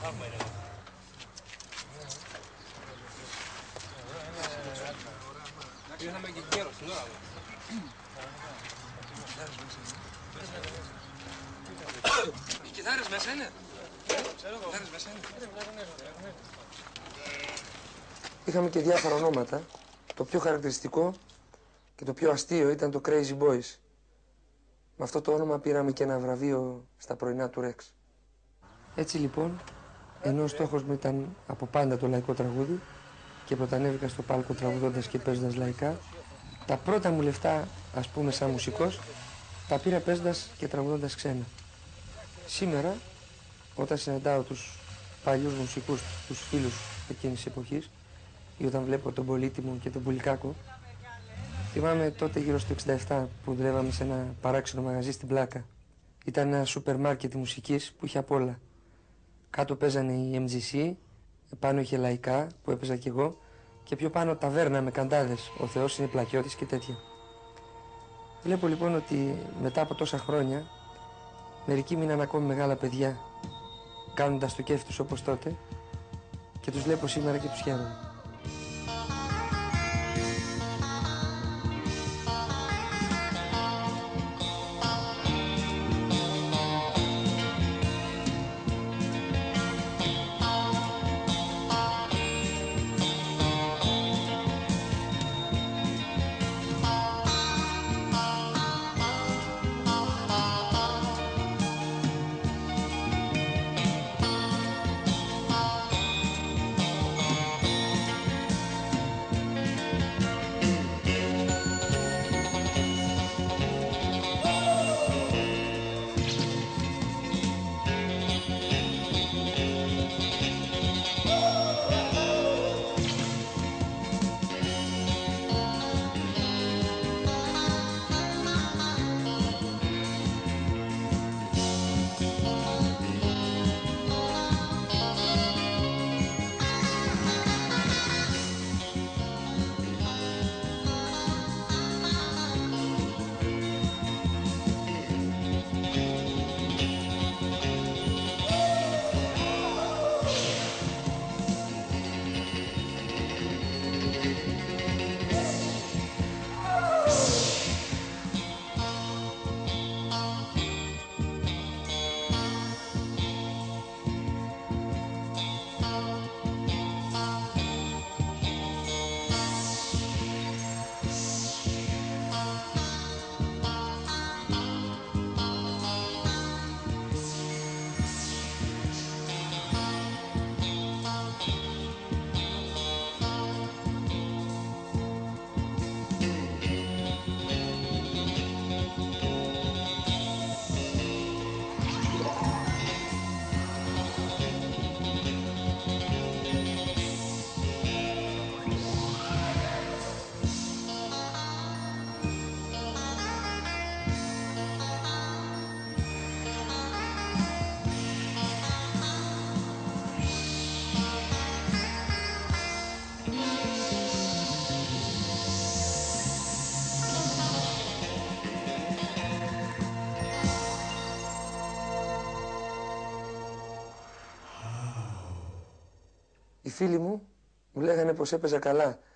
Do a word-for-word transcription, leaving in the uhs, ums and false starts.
Ήρθαμε και γέρο στην ώρα. Οι κιθάρες μέσα είναι. Κιθάρες μέσα είναι. Είχαμε και διάφορα ονόματα. Το πιο χαρακτηριστικό και το πιο αστείο ήταν το Crazy Boys. Με αυτό το όνομα πήραμε και ένα βραβείο στα πρωινά του Ρεξ. Έτσι λοιπόν, ενώ ο στόχος μου ήταν από πάντα το λαϊκό τραγούδι και πρωτανέβηκα στο πάλκο τραγουδώντας και παίζοντας λαϊκά, τα πρώτα μου λεφτά, ας πούμε σαν μουσικός, τα πήρα παίζοντας και τραγουδώντας ξένα. Σήμερα, όταν συναντάω τους παλιούς μουσικούς, τους φίλους εκείνης της εποχής, ή όταν βλέπω τον Πολύτιμο και τον Πουλικάκο, θυμάμαι τότε γύρω στο εξήντα επτά που δουλεύαμε σε ένα παράξενο μαγαζί στην Πλάκα. Ήταν ένα σούπερ μάρκετ μουσικής που είχε απ' όλα. Κάτω παίζανε οι εμ τζι σι, επάνω είχε λαϊκά που έπαιζα κι εγώ και πιο πάνω ταβέρνα με καντάδες, ο Θεός είναι πλακιώτης και τέτοια. Βλέπω λοιπόν ότι μετά από τόσα χρόνια μερικοί μείναν ακόμη μεγάλα παιδιά κάνοντας το κέφι τους όπως τότε και τους βλέπω σήμερα και τους χαίρομαι. Οι φίλοι μου μου λέγανε πως έπαιζα καλά